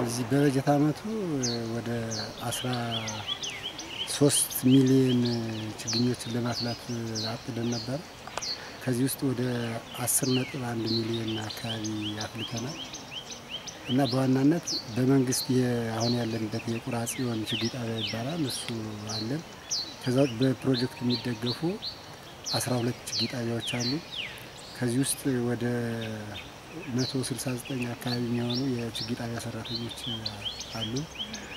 በዚህ በበጀት ዓመቱ ወደ 13 ሚሊዮን ችግኞችን ለማፍላት አቅደን ነበር። ከዚህ ውስጥ ወደ 10.1 ሚሊዮን አካባቢ አፍልተናል እና በዋናነት በመንግስት አሁን ያለንበት የቁራ ጽዮን ችግኝ ጣቢያ ይባላል እሱ አለን። ከዛ በፕሮጀክት የሚደገፉ 12 ችግኝ ጣቢያዎች አሉ። ከዚህ ውስጥ ወደ 169 አካባቢ የሚሆኑ የችግኝ ጣቢያ ሰራተኞች አሉ።